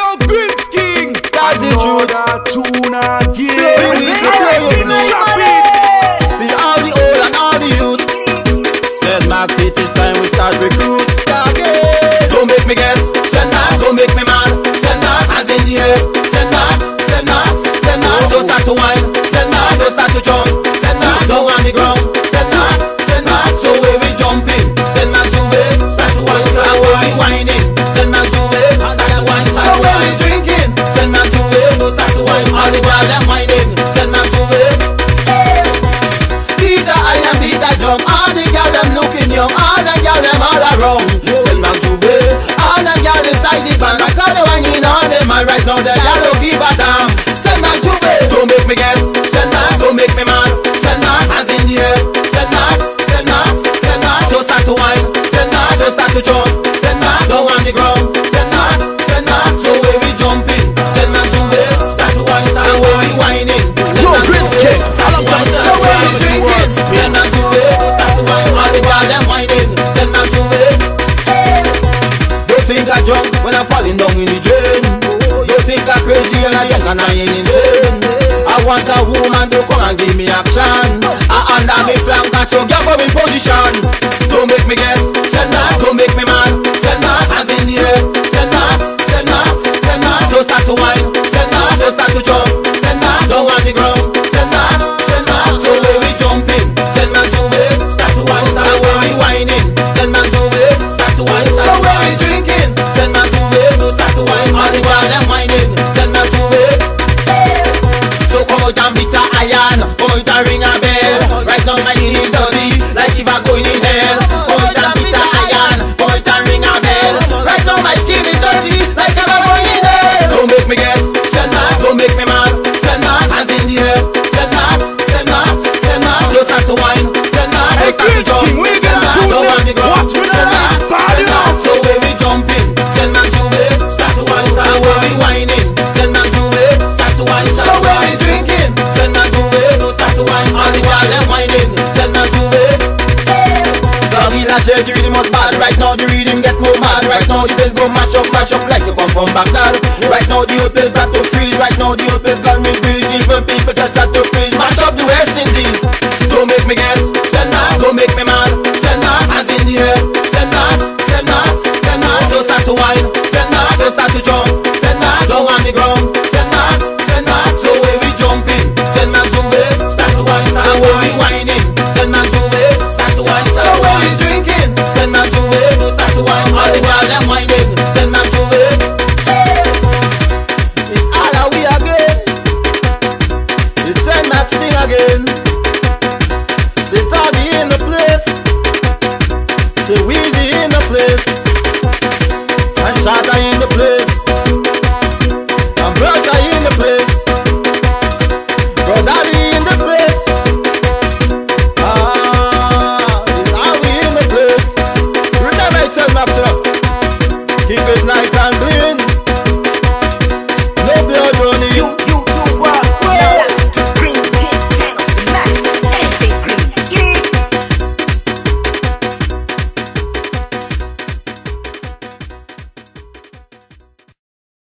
Yo, Grits King. That's the truth. Tune again. With all the old and all the youth. Said Max, it is time we start recruit. Don't make me guess. Send Max, don't make me mad. Send Max, hands in the air. Send Max, send Max, send Max. Don't start to whine. Send Max, don't start to jump. Send Max, don't on the ground. Send Max, so where we jumping. Send Max to it, start to whine. And where we whining. Send Max to it, start to whine. So where we drinking. Send Max to it, start to whine. All the girls them whining. Send Max to it. Peter, I am Peter Jump. All the girls them looking young. All the girls them all around. Send Max to it. All the girls inside the band. Like all the whining on them. And right now the girls don't give a damn. Send Max to it. Don't make me guess. Send Max, don't make me mad. Send Max, hands in the air. Send Max, send Max, send Max. Don't start to whine. Send Max, don't start to jump. Send Max, don't on the ground. Send Max, so where we jumping. Send Max to it. Start to whine, and where we whining. Yo, Grits King. Start to whine, so where we drinking. Send Max to it. Start to whine, all the girls them whining. Send Max to it. Don't think I jump when I'm falling down in the drain. Don't think I'm crazy and I young and I ain't insane. I want a woman to come and give me action. I under me flank and so get up in position. Don't make me guess. Send Max, don't make me mad. Send Max, hands in the air. Send Max, don't start to whine. Send Max, don't start to jump. Send Max, don't on the ground. Send Max, so where we jumping. Send Max to it, start to whine. And where we whining. Send Max to it, start to whine. So where we drinking. Send Max to it, start to whine. All the while them whining. Send Max to it. So come out and beat a iron, come out and ring a bell. Right now my knee is dirty, like if I'm going in hell. Come out and beat a iron, come out and ring a bell. Right now my skin is dirty, like if I'm going in hell. Don't make me guess, send Max, don't make me mad. Send Max, hands in the air. Send Max, don't start to whine. Send Max, don't start to jump. Send Max, don't on the ground. Send Max, so where we jumping. Send Max to it, start to whine. And where we whining. Send Max to it, start to whine. So where we drinking. Send Max to it, start to whine. All the girls them whining. Send Max to it. Gorilla said the rhythm was bad. Right now the rhythm get more mad. Right now the bass go mash up like you come from Baghdad. Right now the whole place start to freeze. Right now the whole place gone with breeze. Even people just start to freeze. Mash up the West Indies. Don't make me guess. Send Max, don't make me mad. Send Max, hands in the air. Send Max, don't start to whine. Send Max, don't start to jump. Send Max, don't on the ground. Send Max, so where we jumping. Send Max to it, start to whine. And where we whining. Send Max to it, start to whine. So where we drinking. Send Max to it, start to whine. All the girls them whining. Send Max to it. It's all how we again. It's Send Max thing again. Say Toggy in the place. Say Weezy in the place.